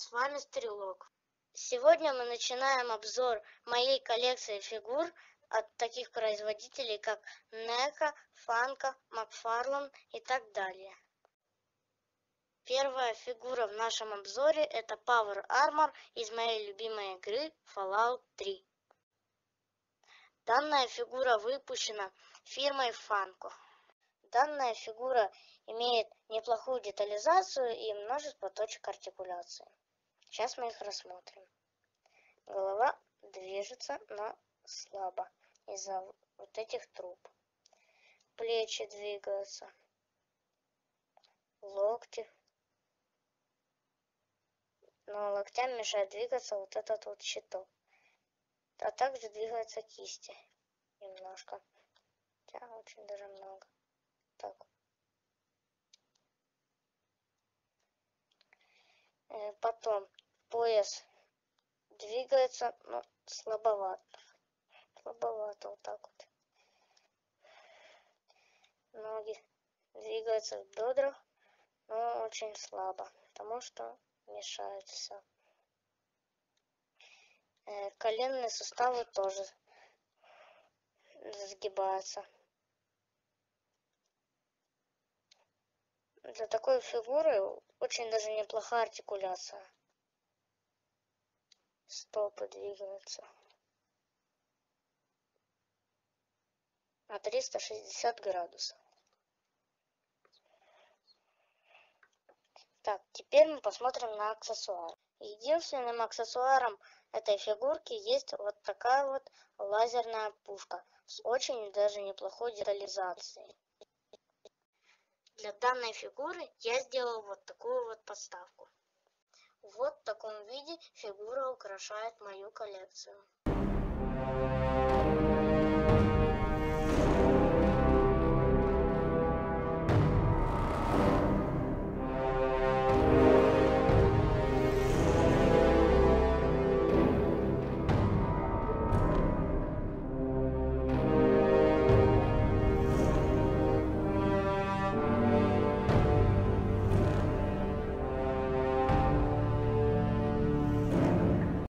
С вами Стрелок. Сегодня мы начинаем обзор моей коллекции фигур от таких производителей, как NECA, Funko, McFarlane и так далее. Первая фигура в нашем обзоре — это Power Armor из моей любимой игры Fallout 3. Данная фигура выпущена фирмой Funko. Данная фигура имеет неплохую детализацию и множество точек артикуляции. Сейчас мы их рассмотрим. Голова движется, но слабо из-за вот этих труб. Плечи двигаются, локти. Но локтям мешает двигаться вот этот вот щиток. А также двигаются кисти немножко. Хотя очень даже много. Так. Потом пояс двигается, но слабовато. Слабовато вот так вот. Ноги двигаются в бедрах, но очень слабо, потому что мешают все. Коленные суставы тоже сгибаются. Для такой фигуры очень даже неплохая артикуляция. Стопы двигаются на 360 градусов. Так, теперь мы посмотрим на аксессуар. Единственным аксессуаром этой фигурки есть вот такая вот лазерная пушка с очень даже неплохой детализацией. Для данной фигуры я сделал вот такую вот подставку. Вот в таком виде фигура украшает мою коллекцию.